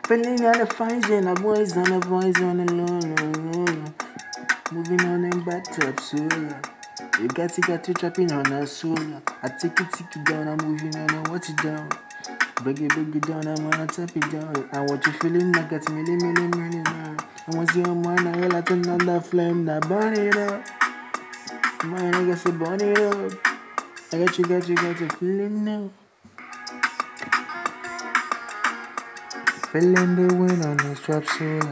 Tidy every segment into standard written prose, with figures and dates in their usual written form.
Feeling on the fine and a voice on the low. Moving on and back to solar. You got to trapping on a solar. I take it down, I'm moving on and watch it down. Break it down, I'm gonna tap it down. I want you feeling like it's million now. And once you're mine, I like another flame that burn it up. Mine, I guess to burn it up. I got you feeling now. Feeling the wind on the trap solar.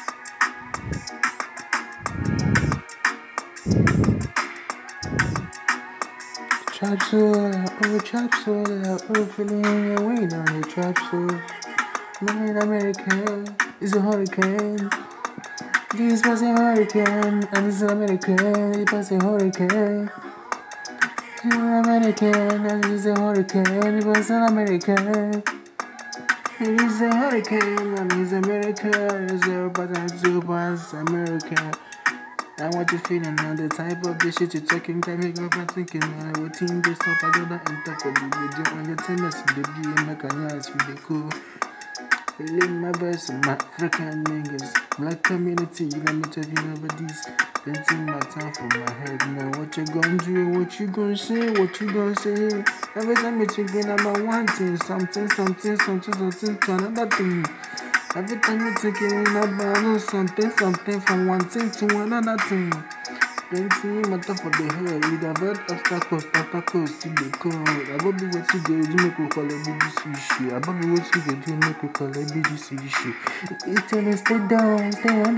Trap solar, oh, feeling the wind on the trap solar. Man, American is a hurricane. This was a hurricane, and it's an American, it was a hurricane. You're American, and it's a hurricane, it was an American. It is a hurricane, and it's American, it's American. I want you feeling now the type of the shit you're talking, can make up and thinking, I will team this up, I don't enter for the video, and your tendency to be in the canals with the cool. Feeling my best, my African niggas, black community, you got me talking over this. Plenty my time for my head now. What you gonna do? What you gonna say? What you gonna say? Every time you're thinking about one thing, something to another thing. Every time you're thinking about something from one thing to another thing. Plenty matter for the head. We avoid obstacles to the code. Above what you do make we call it BGC issue. Above what you do make we call it BGC issue. It's gonna stay down.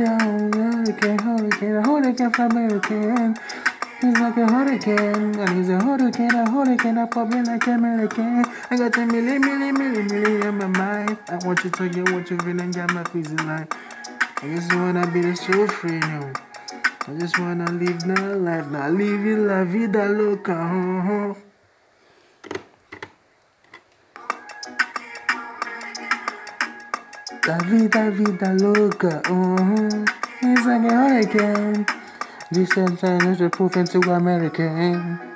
Hurricane from American. He's like a hurricane, and he's a hurricane, I pop in like American. I got a million in my mind. I want you to get what you feeling, got my feeling like. I just wanna be so free now. I just wanna live my life, now living la vida loca. La vida loca. It's like a hurricane. This time is the proof into American.